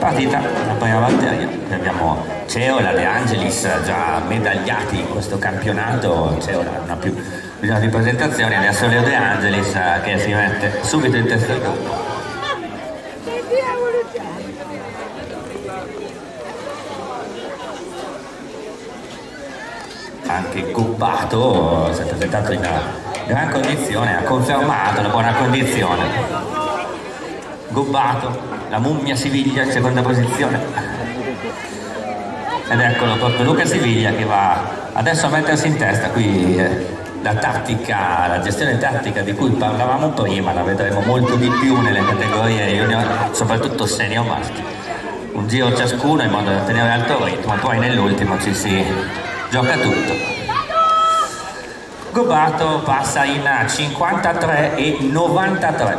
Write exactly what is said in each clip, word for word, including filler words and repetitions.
partita, la prima batteria. Abbiamo Ceola, De Angelis già medagliati in questo campionato. Ceola non ha più bisogno di presentazioni, adesso Leo De Angelis che si mette subito in testa al gruppo. Anche Gubbato si è presentato in gran condizione, ha confermato la buona condizione. Gubbato, la mummia Siviglia in seconda posizione. Ed eccolo proprio Luca Siviglia che va adesso a mettersi in testa qui eh, la tattica, la gestione tattica di cui parlavamo prima, la vedremo molto di più nelle categorie junior, soprattutto senior maschi. Un giro ciascuno in modo da tenere alto ritmo, poi nell'ultimo ci si gioca tutto. Gubbato passa in cinquantatré e novantatré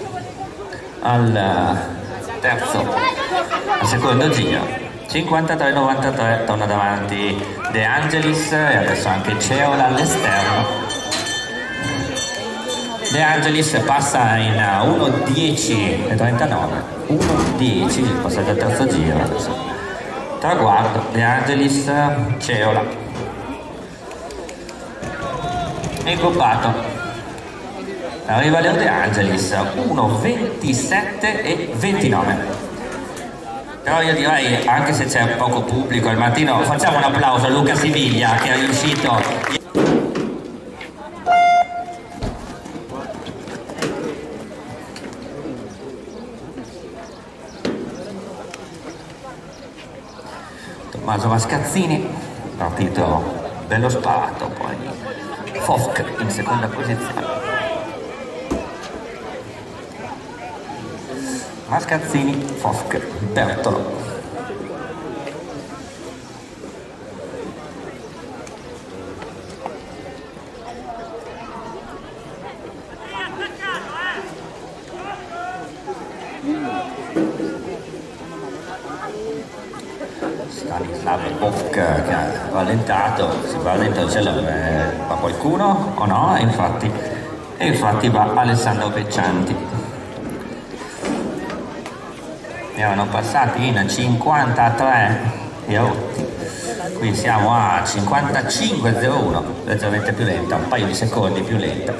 al terzo, al secondo giro. cinquantatré novantatré, torna davanti De Angelis e adesso anche Ceola all'esterno. De Angelis passa in uno dieci e trentanove, uno dieci, il passaggio al terzo giro adesso. Traguardo, De Angelis, Ceola e Gubbato. Arriva Leo De Angelis, uno ventisette e ventinove. Però io direi, anche se c'è poco pubblico al mattino, facciamo un applauso a Luca Siviglia che è riuscito. Tommaso Mascazzini, partito bello sparato, poi Fofk in seconda posizione. Mascazzini, Fofk, Bertolo. Stanislav Fofk che ha rallentato, si va dentro il cielo, eh, va qualcuno o no? E infatti, e infatti va Alessandro Peccianti. Erano passati in cinquantatré e rotti, qui siamo a cinquantacinque zero uno, leggermente più lenta, un paio di secondi più lenta.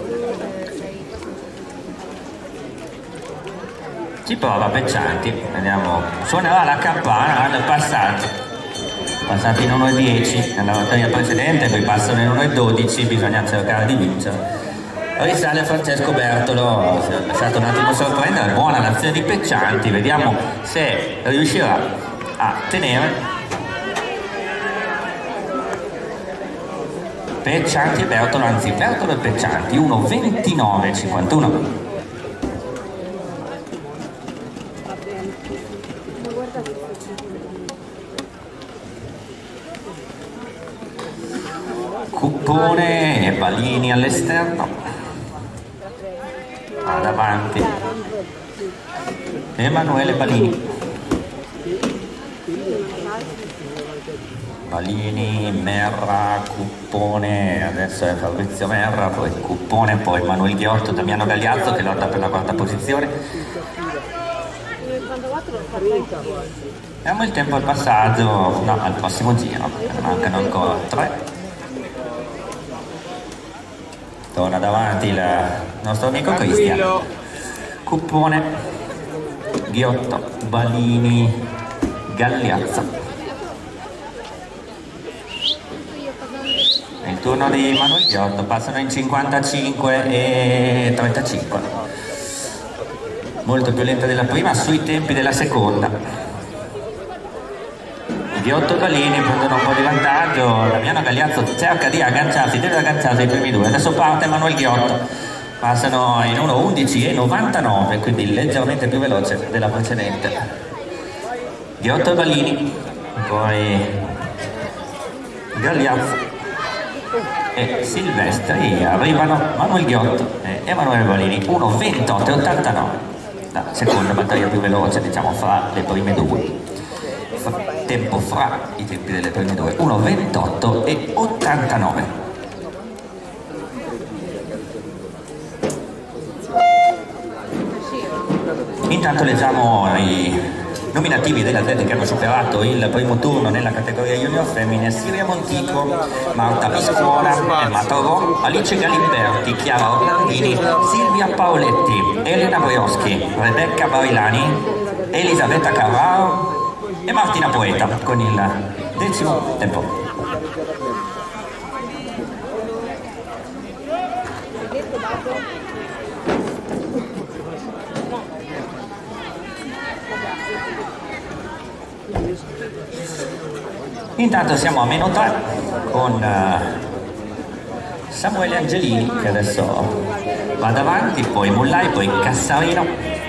Ci prova Peccianti, vediamo, suonerà la campana al passaggio, passati in uno e dieci nella batteria precedente, qui passano in uno e dodici, bisogna cercare di vincere. Risale Francesco Bertolo, si è lasciato un attimo sorprendere, buona l'azione di Peccianti, vediamo se riuscirà a tenere. Peccianti e Bertolo, anzi Bertolo e Peccianti, uno ventinove e cinquantuno. Cuppone e Balini all'esterno. Ah, davanti Emanuele Balini. Balini, Merra, Cuppone, adesso è Fabrizio Merra, poi Cuppone, poi Manuel Ghiotto, Damiano Gagliazzo che lotta per la quarta posizione. Diamo il tempo al passaggio, no, al prossimo giro, ne mancano ancora tre. Torna davanti il nostro amico Cristian. Cuppone, Ghiotto, Balini, Gagliazzo. È il turno di Manuel Ghiotto, passano in cinquantacinque e trentacinque. Molto più lenta della prima, sui tempi della seconda. Ghiotto e Balini prendono un po' di vantaggio, Damiano Gagliazzo cerca di agganciarsi, deve agganciarsi ai primi due, adesso parte Manuel Ghiotto, passano in uno undici e novantanove, quindi leggermente più veloce della precedente. Ghiotto e Balini, poi Gagliazzo e Silvestri, arrivano Manuel Ghiotto e Emanuele Balini, uno ventotto e ottantanove, la seconda batteria più veloce diciamo fra le prime due. Tempo fra i tempi delle prime due, uno ventotto e ottantanove. Intanto leggiamo i nominativi delle atlete che hanno superato il primo turno nella categoria junior femmine: Siria Montico, Marta Viscuola, Emma Torò, Alice Galimberti, Chiara Orlandini, Silvia Paoletti, Elena Brioschi, Rebecca Barilani, Elisabetta Carraro e Martina Poeta con il decimo tempo. Intanto siamo a meno tre con uh, Samuele Angelini che adesso va davanti, poi Mullai, poi Cassarino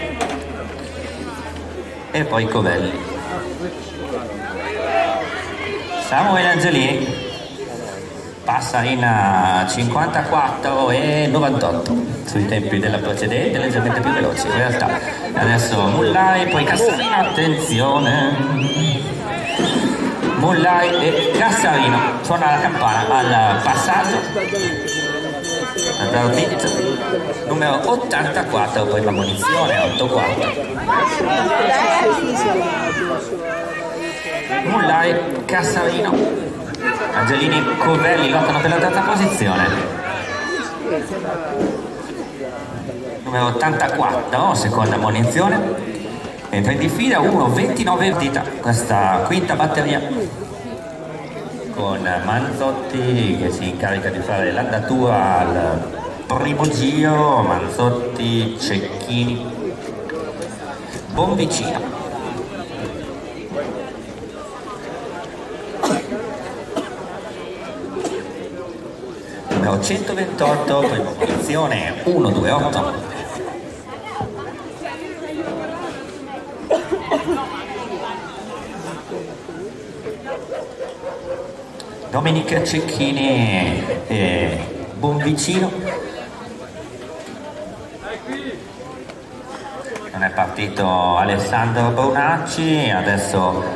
e poi Covelli. Samuele Angelini passa in uh, cinquantaquattro e novantotto sui tempi della precedente, leggermente più veloci in realtà. Adesso Mullai, poi Cassarino, attenzione, Mullai e Cassarino. Suona la campana al passaggio numero ottantaquattro, poi la munizione ottantaquattro. Mullai, Cassarino, Angelini, Covelli lottano per la terza posizione. Numero ottantaquattro, seconda munizione. Entra in diffida uno ventinove partita questa quinta batteria con Manzotti che si incarica di fare l'andatura al primo giro. Manzotti, Cecchini, Bonvicino. Numero centoventotto, prima posizione uno due otto. Domenica Cecchini e Bonvicino. Non è partito Alessandro Bonacci, adesso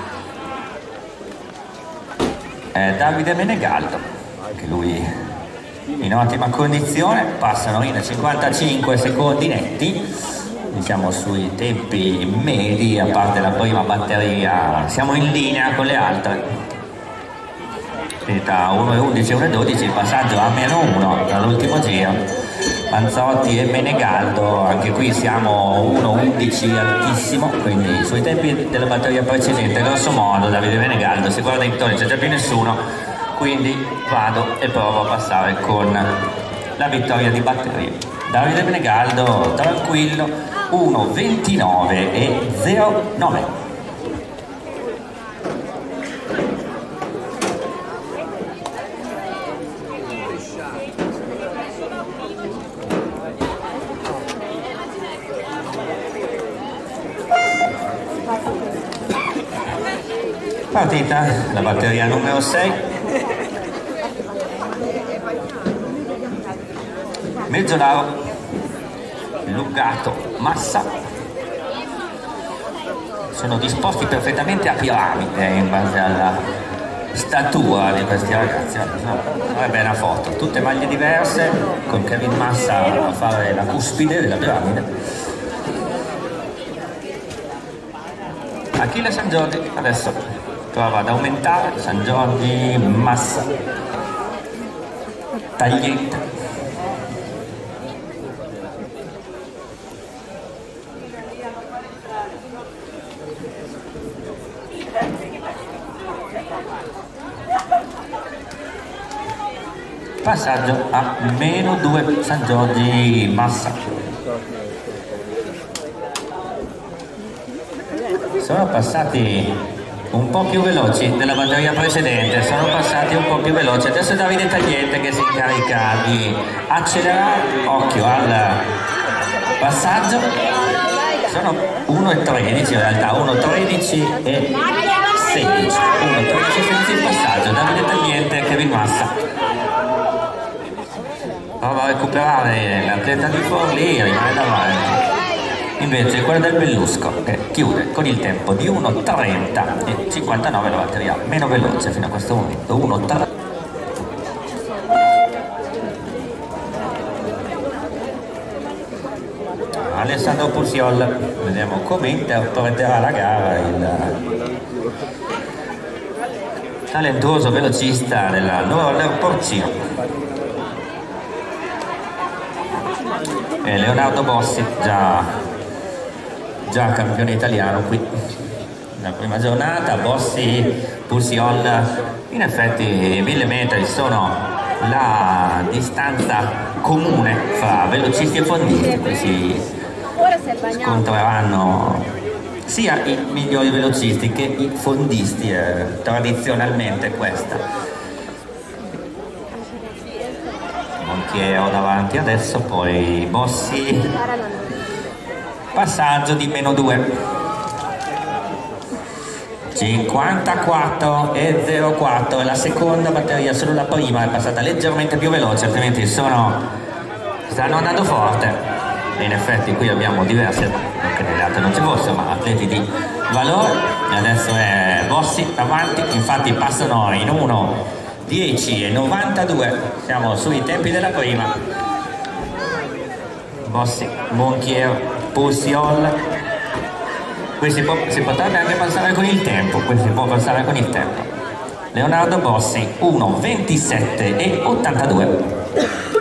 è Davide Menegaldo, anche lui in ottima condizione. Passano in cinquantacinque secondi netti, diciamo sui tempi medi, a parte la prima batteria siamo in linea con le altre. Finita uno e undici, uno e dodici, il passaggio a meno uno dall'ultimo giro. Manzotti e Menegaldo, anche qui siamo uno undici altissimo, quindi sui tempi della batteria precedente grosso modo Davide Menegaldo, si guarda intorno, c'è già più nessuno, quindi vado e provo a passare con la vittoria di batteria. Davide Menegaldo tranquillo, uno ventinove e zero nove. Partita la batteria numero sei. Mezzolaro, Lugato, Massa sono disposti perfettamente a piramide in base alla statura di questi ragazzi. Sarebbe una foto, tutte maglie diverse con Kevin Massa a fare la cuspide della piramide. Achille San Giorgi adesso prova ad aumentare. San Giorgi, Massa, Taglietta, passaggio a meno due. San Giorgi, Massa. Sono passati un po' più veloci della batteria precedente, sono passati un po' più veloci. Adesso è Davide Tagliente che si incarica di accelerare. Occhio al passaggio, sono uno e tredici in realtà, uno tredici e sedici, uno tredici e sedici il passaggio. Davide Tagliente e Kevin Massa prova a recuperare l'atleta di Forlì, rimane davanti. Invece quella del Bellusco che chiude con il tempo di uno trenta e cinquantanove, la batteria meno veloce fino a questo momento, uno trenta. Alessandro Pulsiol, vediamo come interpreterà la gara il talentuoso velocista della Roller Porcino. E Leonardo Bossi, già, già campione italiano qui nella prima giornata. Bossi, Pulsiol, in effetti mille metri sono la distanza comune fra velocisti e fondisti, qui si scontreranno sia i migliori velocisti che i fondisti, eh, tradizionalmente questa. Monchiero davanti adesso, poi Bossi, passaggio di meno due. cinquantaquattro e zero quattro è la seconda batteria, solo la prima è passata leggermente più veloce, altrimenti sono, stanno andando forte. E in effetti qui abbiamo diverse, non che nelle altre non ci fossero, ma atleti di valore. E adesso è Bossi avanti, infatti passano in uno dieci e novantadue, siamo sui tempi della prima. Bossi, Monchiero, Pulsiol. Qui si, può, si potrebbe anche passare con il tempo, qui si può passare con il tempo. Leonardo Bossi, uno ventisette e ottantadue.